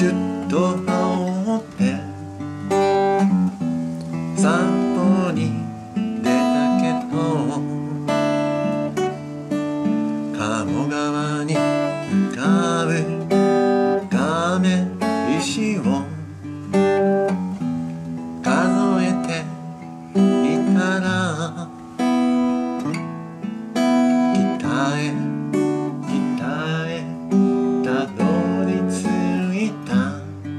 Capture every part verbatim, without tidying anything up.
シュッと羽織って散歩に出たけど、鴨川に浮かぶ亀石を数えていたら、北へ北へたどり着いた。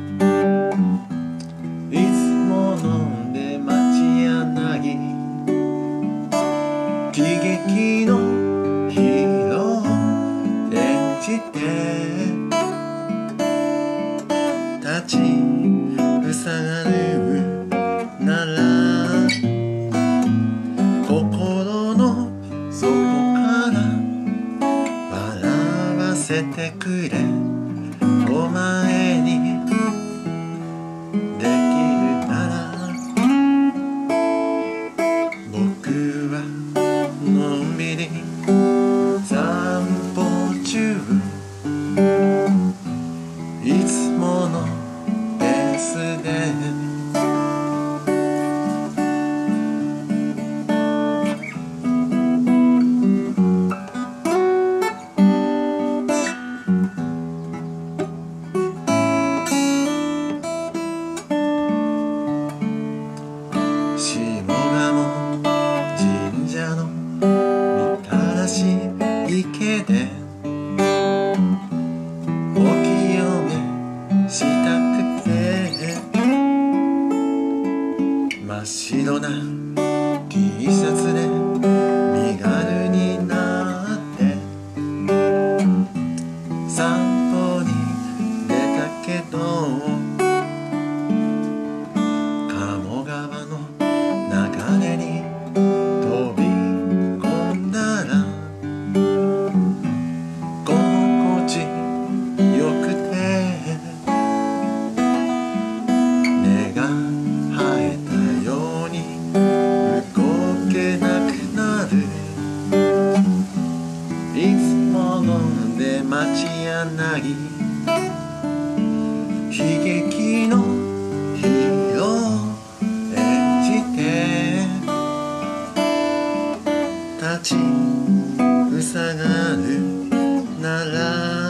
いつもので町柳、喜劇のヒーローを演じて立ちふさがるなら、心の底から笑わせてくれ。お前にできるなら、僕はのんびり散歩中、いつものペースで下鴨神社のみたらし池でお清めしたくて、真っ白な T シャツで身軽になって散歩に出たけど、鴨川の流れに飛び込んだら、心地よくて根が生えたように動けなくなる。いつもので町柳、悲劇のヒーロー立ちふさがるなら、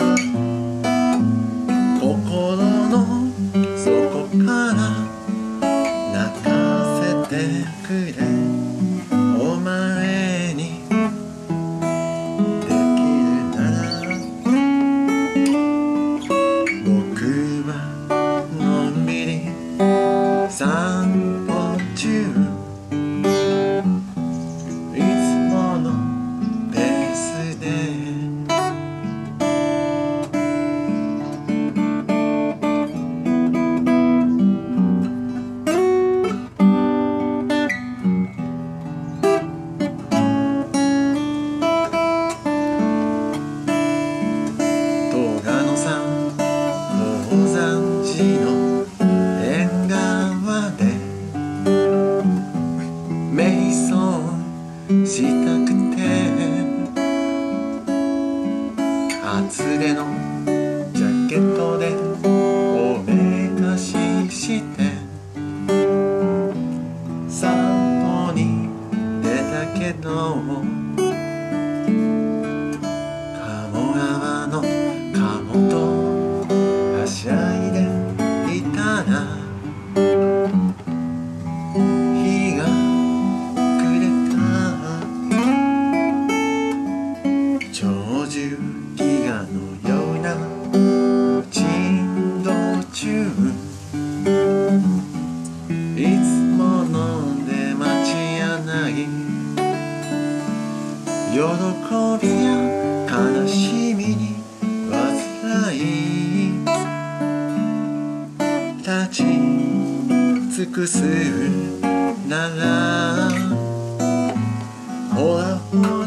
心の底から泣かせてくれ。お前にできるなら、僕はのんびり散歩中、高山寺の縁側で瞑想したくて、厚手のジャケットでおめかしして散歩に出たけど、鴨川の鴨とはしゃいでいたら、日が暮れた。鳥獣戯画のような珍道中、いつもので町柳、喜びや悲しみに煩い立ち尽くすなら、ほらほら